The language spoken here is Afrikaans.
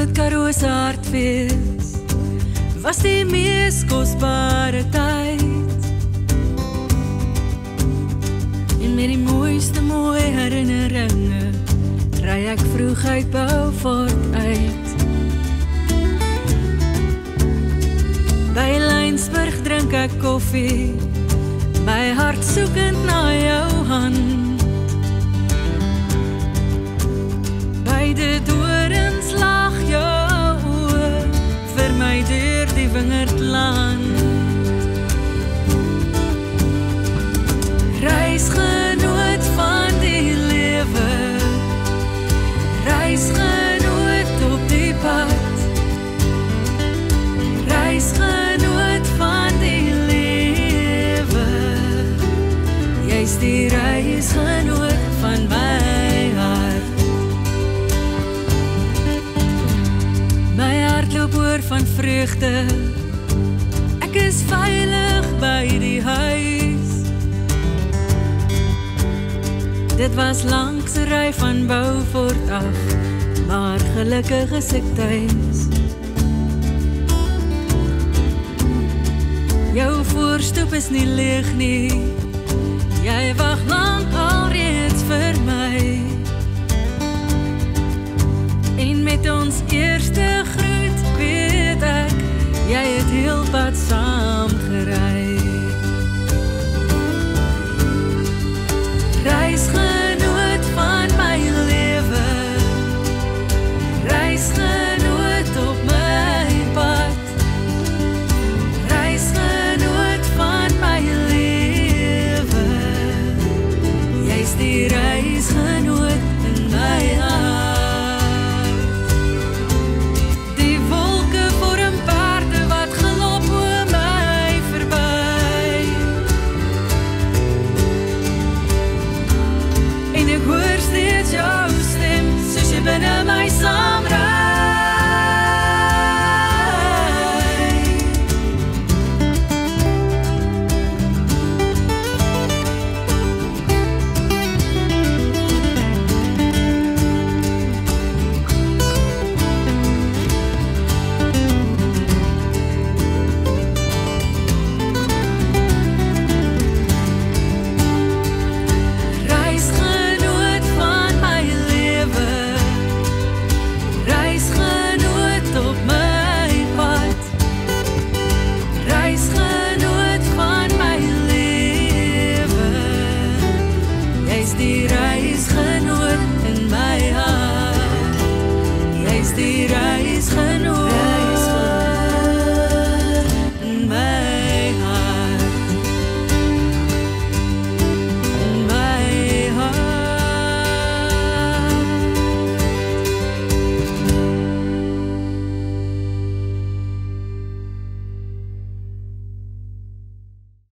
Groot Karoo se hartfees was die mees kosbare tyd. En met die mooiste mooi herinneringe ry ek vroeg uit Beaufort uit. By Lynsburg drink ek koffie, my hart soekend na jou hand. By die dorens lag jou oë, vir my deur die wingerdland. Reisgenoot van die lewe, reisgenoot op die pad, reisgenoot van die lewe, jy's die reisgenoot van my hart. My hart loop oor van vreugde, ek is veilig by die huis. Dit was langs 'n ry van Beaufort af, maar gelukkig is ek tuis. Jou voorstoep is nie leeg nie, jy wag lank alreeds vir my. En met ons eerste groet weet ek, jy het heel pad saam gery. Reisgenoot van my lewe, reisgenoot op my pad, reisgenoot van my lewe, jy's die reisgenoot in my hart. Die wolke vorm paarde wat galop oor my verby, en ek hoor steeds jou stem, soos jy binne my saamry. Reisgenoot van my lewe, reisgenoot op my pad, reisgenoot van my lewe, jy's die reisgenoot